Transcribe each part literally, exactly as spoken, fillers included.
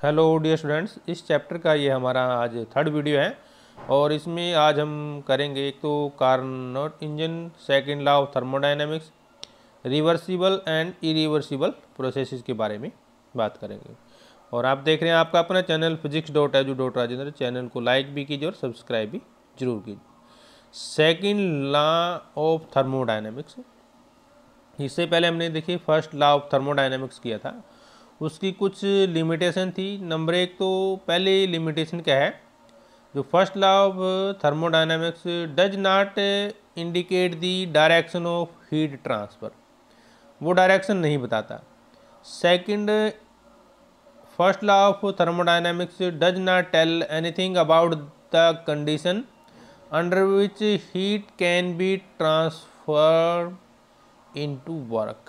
Hello dear students, इस chapter का ये हमारा आज थर्ड वीडियो है और इसमें आज हम करेंगे एक तो Carnot engine, second law of thermodynamics, reversible and irreversible processes के बारे में बात करेंगे। और आप देख रहे हैं आपका अपना channel physics dot edu dot Rajendra. Channel को लाइक भी कीजिए और सब्सक्राइब भी जरूर कीजिए। सेकेंड लॉ ऑफ थर्मोडायनेमिक्स, इससे पहले हमने देखिए फर्स्ट लॉ ऑफ थर्मोडायनेमिक्स किया था, उसकी कुछ लिमिटेशन थी। नंबर एक तो पहले लिमिटेशन क्या है, जो first law of thermodynamics does not indicate the direction of heat transfer, वो डायरेक्शन नहीं बताता। Second, first law of thermodynamics does not tell anything about the condition under which heat can be transferred into work.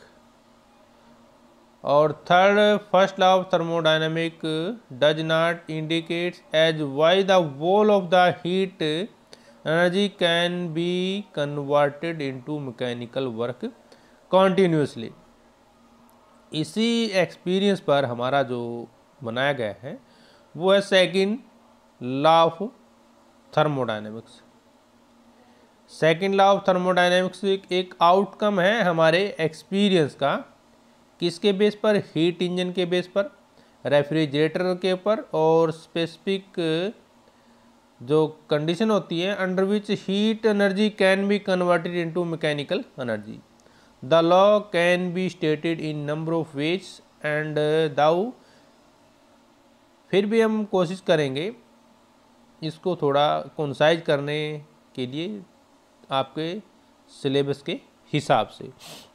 और third, first law of thermodynamic does not indicates as why the whole of the heat energy can be converted into mechanical work continuously. इसी experience पर हमारा जो बनाया गया है वो है second law of thermodynamics. Second law of thermodynamics एक आउटकम है हमारे एक्सपीरियंस का। किसके बेस पर? हीट इंजन के बेस पर, रेफ्रिजरेटर के ऊपर, और स्पेसिफिक जो कंडीशन होती है under which heat energy can be converted into mechanical energy. The law can be stated in number of ways and though. फिर भी हम कोशिश करेंगे इसको थोड़ा कंसाइज करने के लिए आपके सिलेबस के हिसाब से।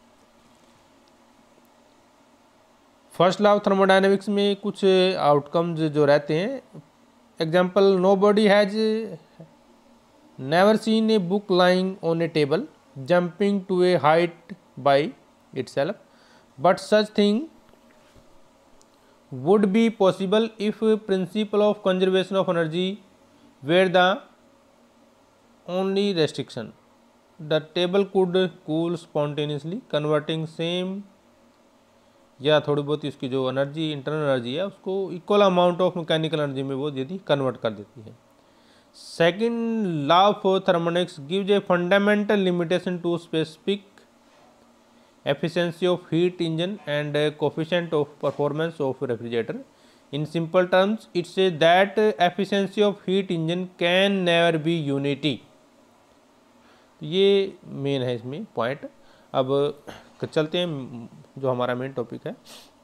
फर्स्ट लॉ ऑफ थर्मोडायनेमिक्स में कुछ आउटकम्स जो रहते हैं, example, nobody has never seen a book lying on a table jumping to a height by itself, but such thing would be possible if principle of conservation of energy were the only restriction. The table could cool spontaneously, converting same या थोड़ी बहुत इसकी जो energy, internal energy है, उसको equal amount of mechanical energy में वो यदि कन्वर्ट कर देती है। Second law of thermodynamics gives a fundamental limitation to specific efficiency of heat engine and coefficient of performance of refrigerator. In simple terms, it says that efficiency of heat engine can never be unity. ये main है इसमें point. अब चलते हैं जो हमारा main topic है,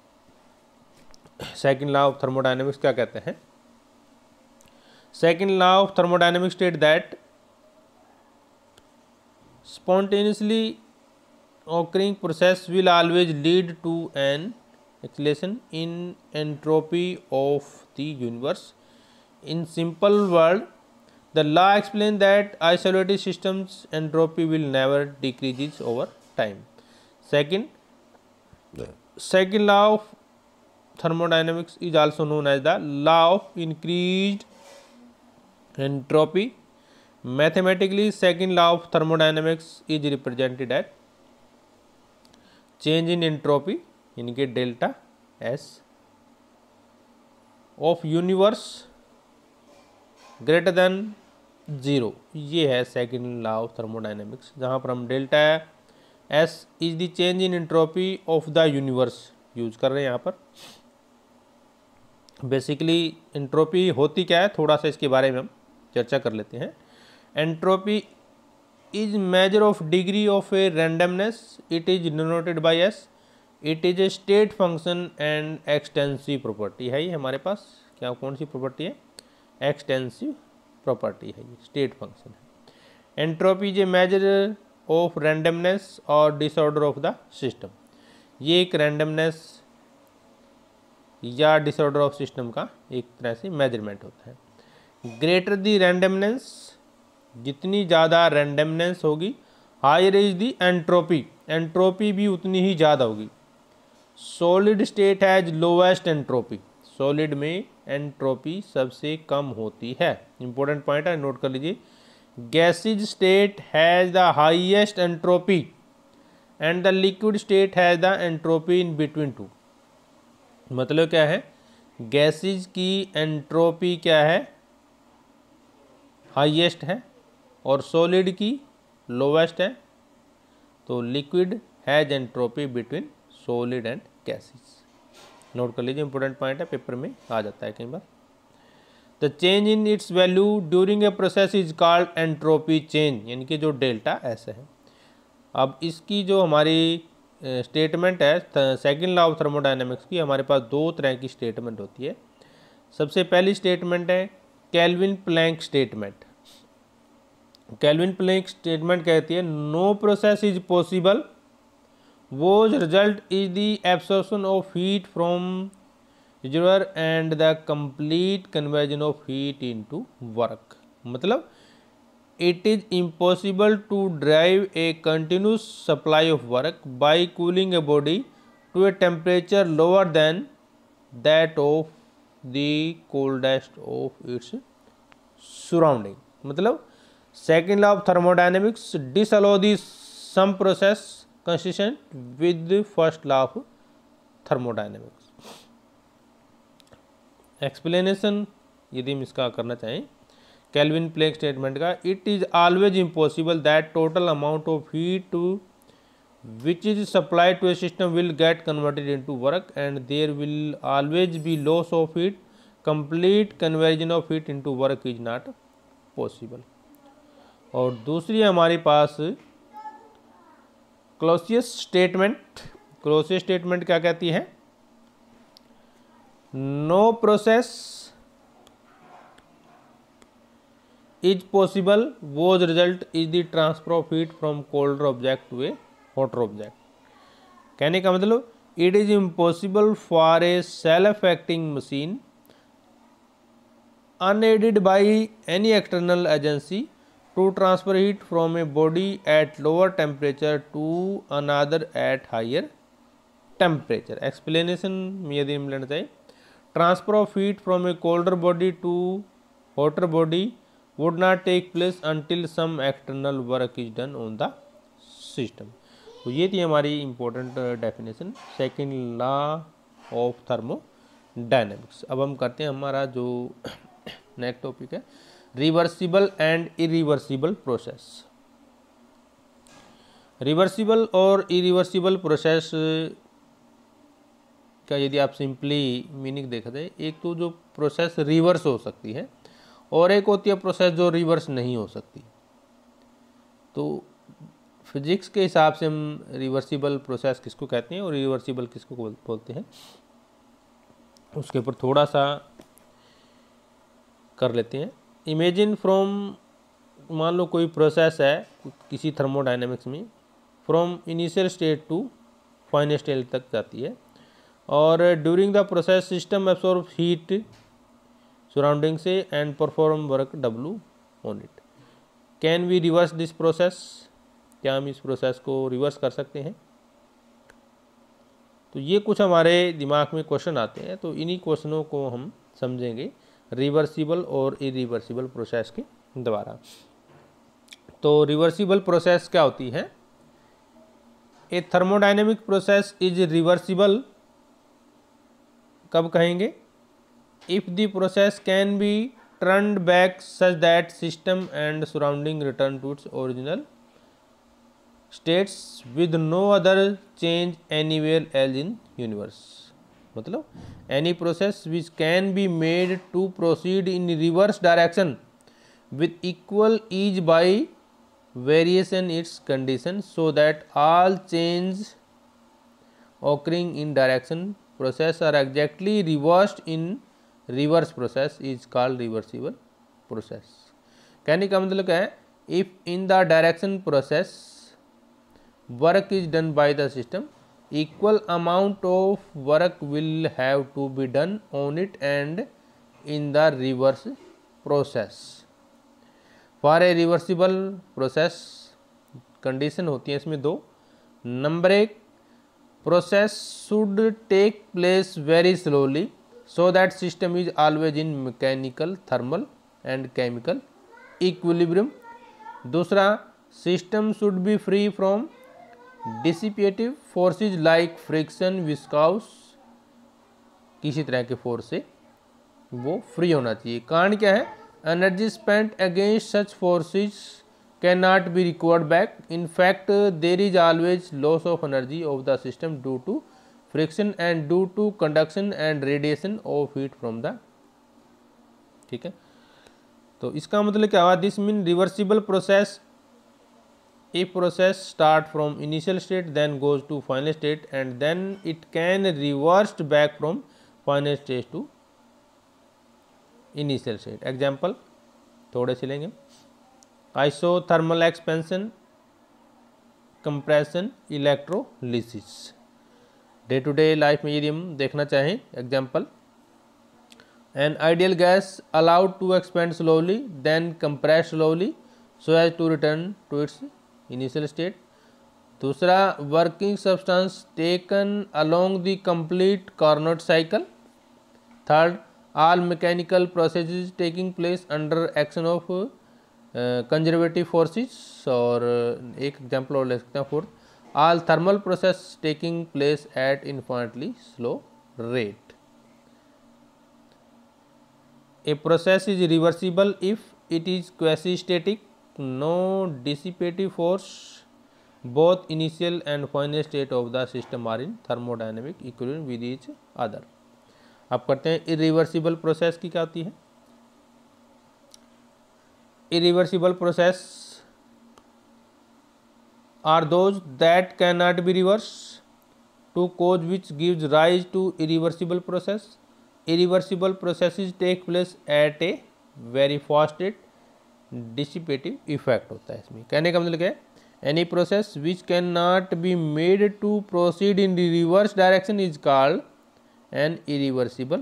second law of thermodynamics क्या कहते हैं। Second law of thermodynamics state that spontaneously occurring process will always lead to an acceleration in entropy of the universe. In simple word, the law explains that isolated systems entropy will never decreases over time. Second, second law of thermodynamics is also known as the law of increased entropy. Mathematically, second law of thermodynamics is represented as change in entropy इनके delta S of universe greater than zero. ये है second law of thermodynamics, जहाँ पर हम delta S is the change in entropy of the universe use कर रहे हैं। यहाँ पर बेसिकली एंट्रोपी होती क्या है, थोड़ा सा इसके बारे में हम चर्चा कर लेते हैं। Entropy is measure of degree of a randomness. It is denoted by S. It is a state function and extensive property है। ये हमारे पास क्या कौन सी प्रॉपर्टी है? एक्सटेंसिव प्रॉपर्टी है, ये स्टेट फंक्शन है। Entropy is a measure of randomness और डिसऑर्डर ऑफ द सिस्टम। ये एक रैंडमनेस या डिसऑर्डर ऑफ सिस्टम का एक तरह से मेजरमेंट होता है। ग्रेटर द रैंडमनेस, जितनी ज़्यादा रैंडमनेस होगी, higher is the entropy, entropy भी उतनी ही ज़्यादा होगी। Solid state has lowest entropy, solid में एंट्रोपी सबसे कम होती है। इंपॉर्टेंट पॉइंट है, नोट कर लीजिए। Gaseous state has the highest entropy and the liquid state has the entropy in between two. मतलब क्या है गैसेज की एंट्रोपी क्या है, हाईएस्ट है, और सॉलिड की लोवेस्ट है। तो liquid has entropy between solid and gases. Note कर लीजिए, इंपॉर्टेंट पॉइंट है, पेपर में आ जाता है कई बार। The change in its value during a process is called entropy change, यानी कि जो डेल्टा ऐसे है। अब इसकी जो हमारी स्टेटमेंट है सेकंड लॉ ऑफ थर्मोडायनेमिक्स की, हमारे पास दो तरह की स्टेटमेंट होती है। सबसे पहली स्टेटमेंट है Kelvin Planck statement. Kelvin Planck statement कहती है no process is possible whose result is the absorption of heat from reservoir and the complete conversion of heat into work। मतलब it is impossible to drive a continuous supply of work by cooling a body to a temperature lower than that of the coldest of its surrounding। मतलब second law of thermodynamics disallow the some process consistent with the first law of thermodynamics। Explanation यदि हम इसका करना चाहें Kelvin Planck statement का, it is always impossible that total amount of heat which is supplied to a system will get converted into work and there will always be loss of heat. Complete conversion of heat into work is not possible. और दूसरी हमारे पास Clausius statement. Clausius statement क्या कहती है, no process is possible whose result is the transfer of heat from colder object to a hotter object. कहने का मतलब it is impossible for a self acting machine unaided by any external agency to transfer heat from a body at lower temperature to another at higher temperature। explanation में यदि हम लेना चाहिए, transfer of heat from a colder body to hotter body would not take place until some external work is done on the system। तो ये थी हमारी important definition second law of thermodynamics। अब हम करते हैं हमारा जो नेक्स्ट टॉपिक है reversible and irreversible process. Reversible और इरिवर्सिबल प्रोसेस का यदि आप सिंपली मीनिंग देखा जाए, एक तो जो प्रोसेस रिवर्स हो सकती है और एक होती है प्रोसेस जो रिवर्स नहीं हो सकती। तो फिजिक्स के हिसाब से हम रिवर्सिबल प्रोसेस किसको कहते हैं और इरिवर्सिबल किसको बोलते हैं, उसके ऊपर थोड़ा सा कर लेते हैं। इमेजिन फ्रॉम, मान लो कोई प्रोसेस है किसी थर्मोडायनेमिक्स में, from initial state to final state तक जाती है और during the process system absorb heat surrounding से and perform work W on it. Can we reverse this process, क्या हम इस प्रोसेस को रिवर्स कर सकते हैं? तो ये कुछ हमारे दिमाग में क्वेश्चन आते हैं, तो इन्हीं क्वेश्चनों को हम समझेंगे रिवर्सिबल और इरिवर्सिबल प्रोसेस के द्वारा। तो रिवर्सिबल प्रोसेस क्या होती है? A thermodynamic process is reversible कब कहेंगे? If the process can be turned back such that system and surrounding return to its original states with no other change anywhere else in universe. मतलब any process which can be made to proceed in reverse direction with equal ease by variation its condition so that all change occurring in direction process are exactly reversed in reverse process is called reversible process। कहने का मतलब क्या है? if in the direction process work is done by the system, equal amount of work will have to be done on it and in the reverse process। for a reversible process condition होती है इसमें दो। Number एक, process should take place very slowly so that system is always in mechanical, thermal and chemical equilibrium। दूसरा, system should be free from dissipative forces like friction, viscous किसी तरह के force से वो फ्री होना चाहिए। कारण क्या है, energy spent against such forces can not be recovered back, in fact there is always loss of energy of the system due to friction and due to conduction and radiation of heat from the, ठीक है। तो इसका मतलब क्या हुआ, this mean reversible process, a process start from initial state then goes to final state and then it can reversed back from final state to initial state. Example थोड़े से लेंगे, isothermal expansion, compression, electrolysis। Day to day life में यदि हम देखना चाहें, example, an ideal gas allowed to expand slowly then compress slowly so as to return to its initial state। दूसरा, working substance taken along the complete Carnot cycle। Third, all mechanical processes taking place under action of conservative forces। और एक example और ले सकते हैं, fourth, all thermal process taking place at infinitely slow rate। A process is reversible if it is quasi-static, no dissipative force, both initial and final state of the system are in thermodynamic equilibrium with each other। अब करते हैं irreversible process की क्या होती है। Irreversible process are those that cannot be reversed, to cause which gives rise to irreversible process। Irreversible processes take place at a very fast rate, dissipative effect होता है इसमें। कहने का मतलब क्या है, any process which can not be made to proceed in reverse direction is called an irreversible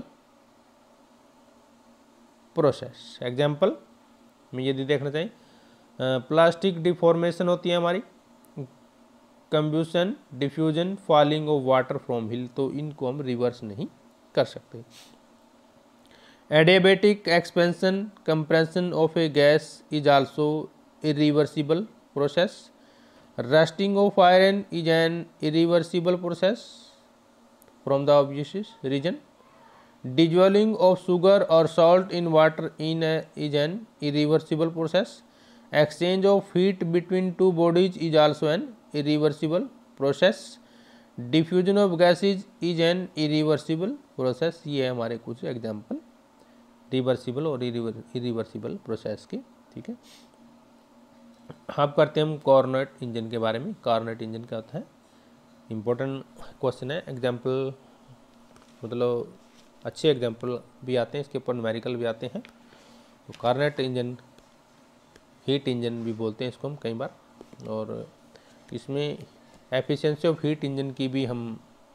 process. Example में यदि देखना चाहिए, प्लास्टिक डिफॉर्मेशन होती है हमारी, combustion, diffusion, falling of water from hill, तो इनको हम रिवर्स नहीं कर सकते। Adiabatic expansion, compression of a gas is also irreversible process। Rusting of iron is an irreversible process from the obvious reason। Dissolving of sugar or salt in water in a, is an irreversible process। Exchange of heat between two bodies is also an irreversible process। Diffusion of gases is an irreversible process। ये हमारे कुछ example reversible और irreversible process के, ठीक है। अब करते हैं हम कॉर्नेट इंजन के बारे में। कॉर्नेट इंजन क्या होता है, इम्पोर्टेंट क्वेश्चन है। एग्जाम्पल मतलब अच्छे एग्जाम्पल भी आते हैं, इसके ऊपर न्यूमेरिकल भी आते हैं। तो कॉर्नेट इंजन, हीट इंजन भी बोलते हैं इसको हम कई बार, और इसमें एफिशिएंसी ऑफ हीट इंजन की भी हम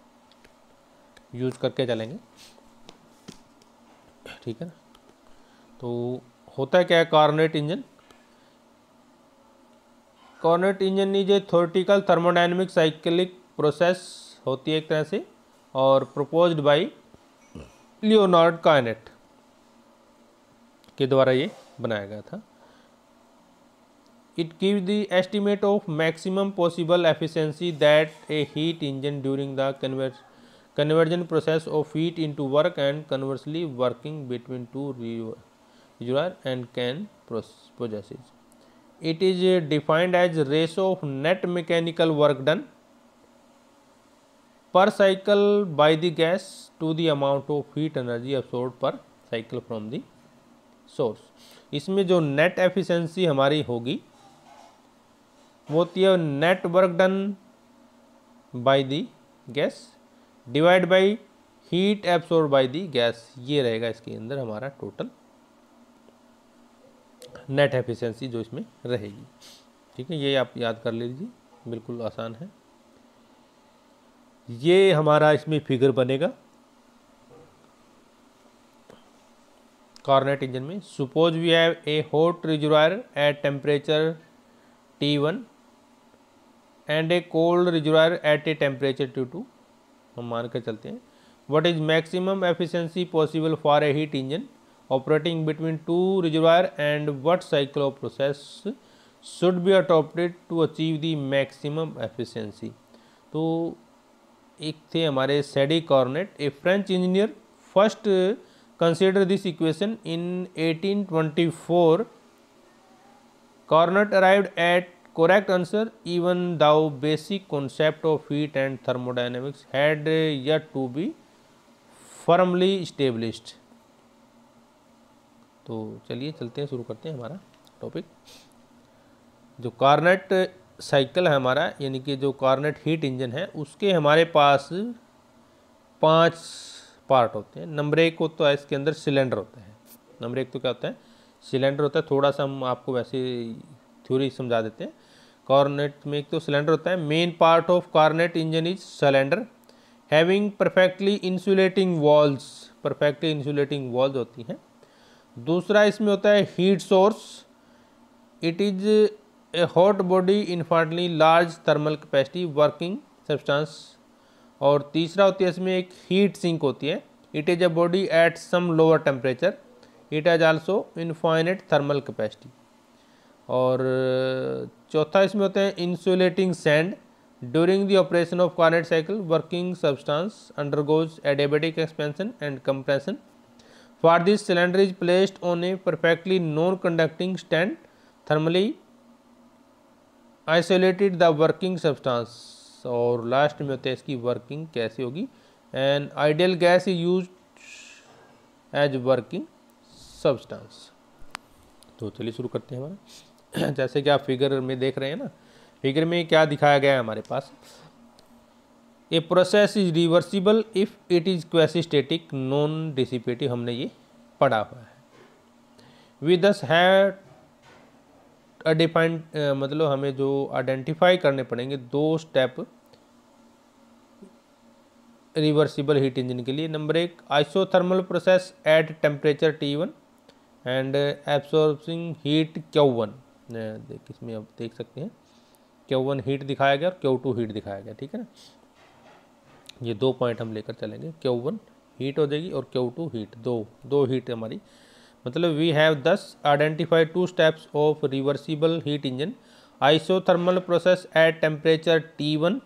यूज़ करके चलेंगे, ठीक है ना। तो होता है क्या है Carnot engine, Carnot engine is a theoretical thermodynamic cyclic process होती है एक तरह से, और प्रपोज्ड बाय लियोनार्ड कॉर्नेट के द्वारा ये बनाया गया था। It gives the estimate of maximum possible efficiency that a heat engine during the converse conversion process of heat into work and conversely working between two reservoir and can possesses। It is defined as ratio of net mechanical work done per cycle by the gas to the amount of heat energy absorbed per cycle from the source। इसमें जो net efficiency हमारी होगी वो होती है net work done by the gas divide by heat absorb by the gas, ये रहेगा इसके अंदर हमारा टोटल नेट एफिशिएंसी जो इसमें रहेगी, ठीक है। ये आप याद कर लीजिए, बिल्कुल आसान है। ये हमारा इसमें फिगर बनेगा कॉर्नेट इंजन में। Suppose we have a hot reservoir at temperature T one and a cold reservoir at a temperature T two. हम मान कर चलते हैं, what is maximum efficiency possible for a heat engine operating between two reservoir and what cycle of process should be adopted to achieve the maximum efficiency. तो एक थे हमारे Sadi Carnot, a French engineer, first consider this equation in eighteen twenty four Carnot arrived at correct answer even though basic concept of heat and thermodynamics had yet to be firmly established। तो चलिए चलते हैं, शुरू करते हैं हमारा topic. जो कार्नेट cycle है हमारा, यानी कि जो कार्नेट हीट इंजन है, उसके हमारे पास पांच पार्ट होते हैं। नंबर एक होता है इसके अंदर सिलेंडर होता है। नंबर एक तो क्या होता है, सिलेंडर होता है। थोड़ा सा हम आपको वैसे थ्योरी समझा देते हैं। कार्नेट में एक तो सिलेंडर होता है। Main part of Carnot engine is cylinder having perfectly insulating walls. Perfectly insulating walls होती हैं। दूसरा इसमें होता है heat source. It is a hot body infinitely large thermal capacity working substance. और तीसरा होती है इसमें एक हीट सिंक होती है। It is a body at some lower temperature. It has also infinite thermal capacity. और चौथा इसमें होते हैं insulating sand. During the operation of Carnot cycle working substance undergoes adiabatic expansion and compression. For this cylinder is placed on a perfectly non conducting stand thermally isolated the working substance. और last में होते हैं इसकी working कैसे होगी। And ideal gas is use as working substance. तो चलिए शुरू करते हैं हमारा। जैसे कि आप फिगर में देख रहे हैं ना, फिगर में क्या दिखाया गया है हमारे पास। A process is reversible if it is quasi static non dissipative, हमने ये पढ़ा हुआ है। वी दस हैव डिफाइंड, मतलब हमें जो आइडेंटिफाई करने पड़ेंगे दो स्टेप रिवर्सिबल हीट इंजन के लिए। नंबर एक, isothermal process at temperature T one and absorbing heat Q one. देख इसमें आप देख सकते हैं क्यू वन हीट दिखाया गया और क्यू टू हीट दिखाया गया, ठीक है ना। ये दो पॉइंट हम लेकर चलेंगे। क्यू वन हीट हो जाएगी और क्यू टू हीट, दो दो हीट हमारी। मतलब we have thus identified two steps of reversible heat engine. Isothermal process at temperature T one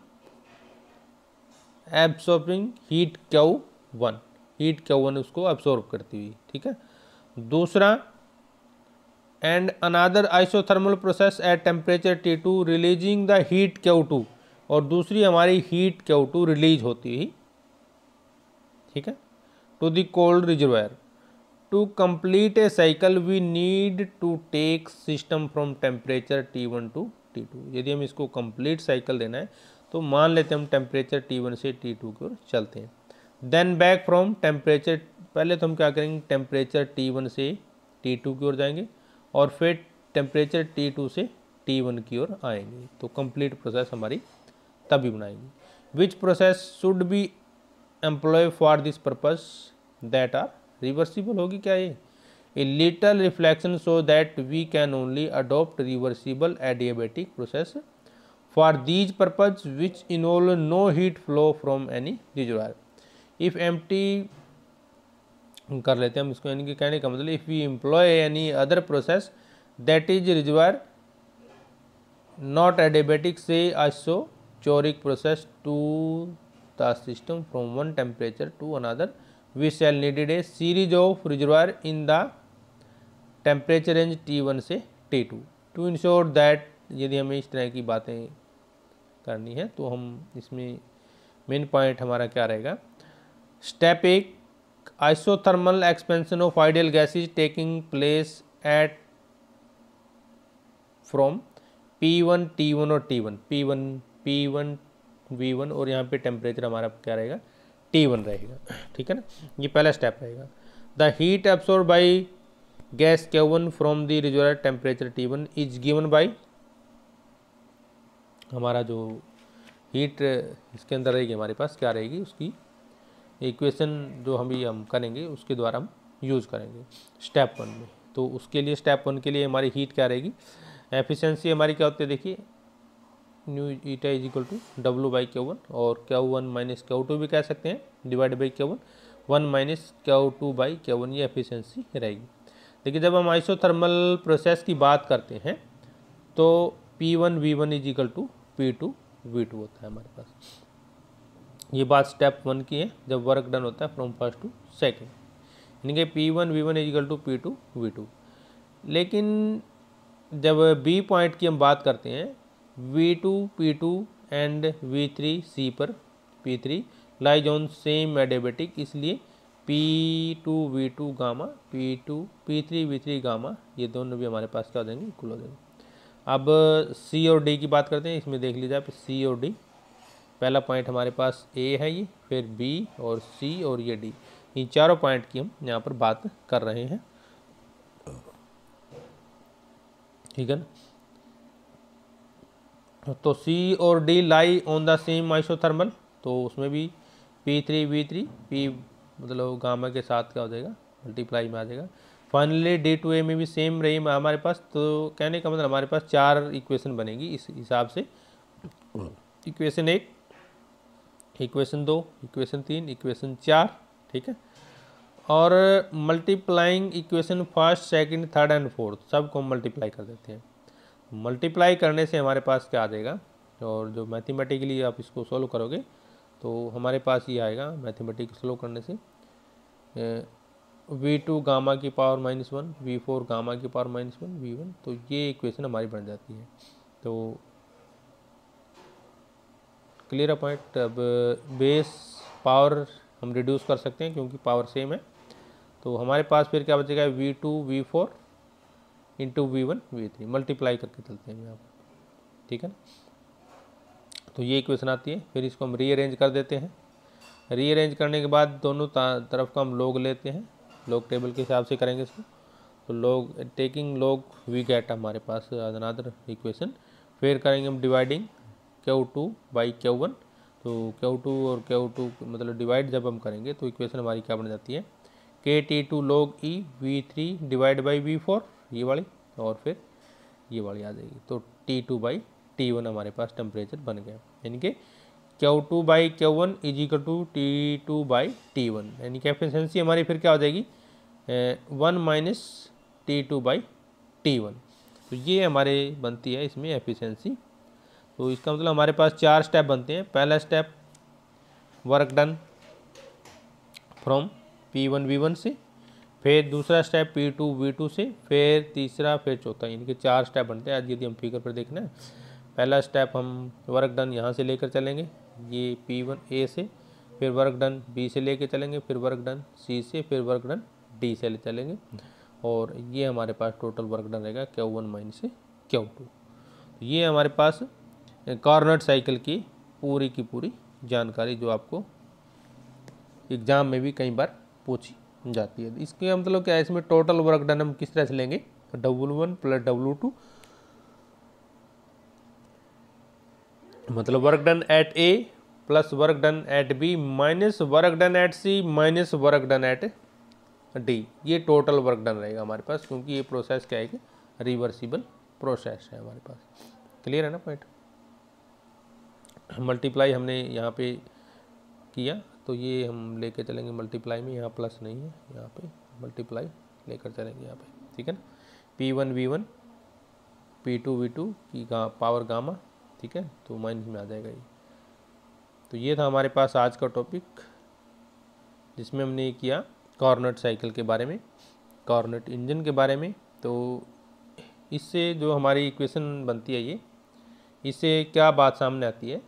absorbing heat Q one. Heat Q one उसको एब्सॉर्ब करती हुई, ठीक है। दूसरा, and another isothermal process at temperature T two releasing the heat Q two. और दूसरी हमारी heat Q to release होती हुई, ठीक है, to the cold reservoir. To complete a cycle we need to take system from temperature T one to T two. यदि हम इसको कंप्लीट साइकिल देना है तो मान लेते हैं हम टेम्परेचर टी वन से टी टू की ओर चलते हैं। देन बैक फ्रॉम टेम्परेचर, पहले तो हम क्या करेंगे, टेम्परेचर टी वन से टी टू की ओर जाएंगे और फिर टेम्परेचर टी टू से टी वन की ओर आएंगे। तो कंप्लीट प्रोसेस हमारी तभी बनाएंगे। Which process should be employ for this purpose that are reversible होगी क्या ये। A little reflection so that we can only adopt reversible adiabatic process for these purpose which involve no heat flow from any reservoir. If empty कर लेते हैं हम इसको, यानी कि कहने का मतलब if we employ any other process that is reservoir not adiabatic से isochoric process to the system from one temperature to another we shall needed a series of reservoir in the temperature range T one से T two to ensure that। यदि हमें इस तरह की बातें करनी है तो हम इसमें मेन पॉइंट हमारा क्या रहेगा। स्टेप एक, isothermal expansion of ideal gases taking place at from P one T one और T one, P one P one V one और यहाँ पे टेम्परेचर हमारा क्या रहेगा, टी वन रहेगा, ठीक है ना। ये पहला स्टेप रहेगा। The heat absorb by gas Q one from the reservoir temperature T one is given by, हमारा जो हीट इसके अंदर रहेगी हमारे पास क्या रहेगी, उसकी इक्वेशन जो हम भी हम करेंगे उसके द्वारा हम यूज़ करेंगे स्टेप वन में। तो उसके लिए स्टेप वन के लिए हमारी हीट क्या रहेगी, एफिशिएंसी हमारी क्या होती है, देखिए new eta is equal to W by Q one, और Q one minus Q two भी कह सकते हैं, divide by Q one, one minus Q two by Q one, ये एफिशिएंसी रहेगी। देखिए जब हम आइसोथर्मल प्रोसेस की बात करते हैं तो P one V one is equal to P two V two होता है हमारे पास। ये बात स्टेप वन की है, जब वर्क डन होता है फ्रॉम फर्स्ट टू सेकेंड। यानी कि P one V one is equal to P two V two. लेकिन जब बी पॉइंट की हम बात करते हैं, V two P two and V three C पर P three lies on same adiabatic, इसलिए P two V two gamma P two P three V three gamma ये दोनों भी हमारे पास क्या हो जाएंगे, इक्वल हो जाएंगे। अब सी और डी की बात करते हैं, इसमें देख लीजिए आप सी और डी। पहला पॉइंट हमारे पास ए है ये, फिर बी और सी और ये डी, इन चारों पॉइंट की हम यहाँ पर बात कर रहे हैं, ठीक है ना। तो सी और D lie on the same isothermal, तो उसमें भी P three V three P मतलब गामा के साथ क्या हो जाएगा, मल्टीप्लाई में आ जाएगा। फाइनली डी टू ए में भी सेम रही हमारे पास, तो कहने का मतलब हमारे पास चार इक्वेशन बनेगी इस हिसाब से। इक्वेशन एक, इक्वेशन दो, इक्वेशन तीन, इक्वेशन चार, ठीक है। और multiplying equation first second third and fourth सबको मल्टीप्लाई कर देते हैं। मल्टीप्लाई करने से हमारे पास क्या आ जाएगा, और जो मैथमेटिकली आप इसको सोल्व करोगे तो हमारे पास ये आएगा, मैथमेटिक्स सोल्व करने से वी टू गामा की power minus one, V four gamma की power minus one, V one, तो ये इक्वेशन हमारी बन जाती है। तो क्लियर है पॉइंट। अब बेस पावर हम रिड्यूस कर सकते हैं क्योंकि पावर सेम है, तो हमारे पास फिर क्या बचेगा, V two V four into V one V three, multiply करके चलते हैं यहाँ पर, ठीक है ना। तो ये इक्वेशन आती है, फिर इसको हम रीअरेंज कर देते हैं। रीअरेंज करने के बाद दोनों तरफ का हम लोग लेते हैं, लोग टेबल के हिसाब से करेंगे इसको, तो लोग टेकिंग लोग वी गेट हमारे पास अनदर इक्वेशन। फिर करेंगे हम dividing Q two by Q one, तो क्यू टू और क्यू टू मतलब डिवाइड जब हम करेंगे तो इक्वेशन हमारी क्या बन जाती है, के T two log e V three divide by V four, ये वाली, और फिर ये वाली आ जाएगी। तो T two by T one हमारे पास टेम्परेचर बन गया, यानी कि Q two by Q one is equal to T two by T one, यानी कि एफिशिएंसी हमारी फिर क्या हो जाएगी, one minus T two by T one. तो ये हमारे बनती है इसमें एफिशिएंसी। तो इसका मतलब हमारे पास चार स्टेप बनते हैं। पहला step work done from P one V one से, फिर दूसरा step P two V two से, फिर तीसरा, फिर चौथा, यानी कि चार स्टेप बनते हैं। आज यदि हम फिगर पर देखना है, पहला स्टेप हम वर्क डन यहाँ से लेकर चलेंगे, ये पी वन ए से, फिर वर्क डन बी से लेकर चलेंगे, फिर वर्क डन सी से, फिर वर्क डन डी से ले चलेंगे, और ये हमारे पास टोटल वर्क डन रहेगा Q one minus Q two. ये हमारे पास कार्नोट साइकिल की पूरी की पूरी जानकारी जो आपको एग्जाम में भी कई बार पूछी जाती है। इसके मतलब क्या है, इसमें टोटल वर्क डन हम किस तरह से लेंगे, W one plus W two, मतलब work done at A plus work done at B minus work done at C minus work done at D, ये टोटल वर्क डन रहेगा हमारे पास, क्योंकि ये प्रोसेस क्या है कि रिवर्सिबल प्रोसेस है हमारे पास। क्लियर है ना पॉइंट। मल्टीप्लाई हमने यहाँ पे किया, तो ये हम लेके चलेंगे मल्टीप्लाई में, यहाँ प्लस नहीं है, यहाँ पे मल्टीप्लाई लेकर चलेंगे यहाँ पे, ठीक है ना। P one V one P two V two की गा पावर गामा, ठीक है, तो माइनस में आ जाएगा ये। तो ये था हमारे पास आज का टॉपिक, जिसमें हमने ये किया कार्नोट साइकिल के बारे में, कार्नोट इंजन के बारे में। तो इससे जो हमारी इक्वेशन बनती है, ये इससे क्या बात सामने आती है,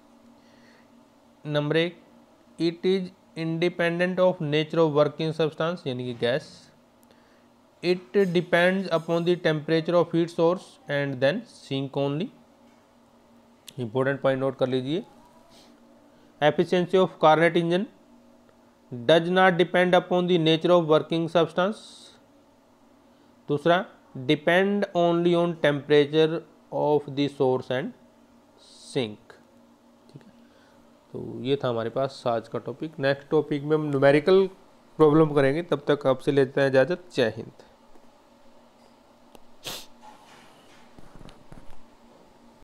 नंबर एक, it is independent of nature of working substance, यानी कि gas, it depends upon the temperature of heat source and then sink only. Important point note कर लीजिए। Efficiency of Carnot engine does not depend upon the nature of working substance. दूसरा, depend only on temperature of the source and sink. ठीक है, तो ये था हमारे पास आज का टॉपिक। नेक्स्ट टॉपिक में हम न्यूमेरिकल प्रॉब्लम करेंगे, तब तक आपसे लेते हैं इजाज़त। जय हिंद।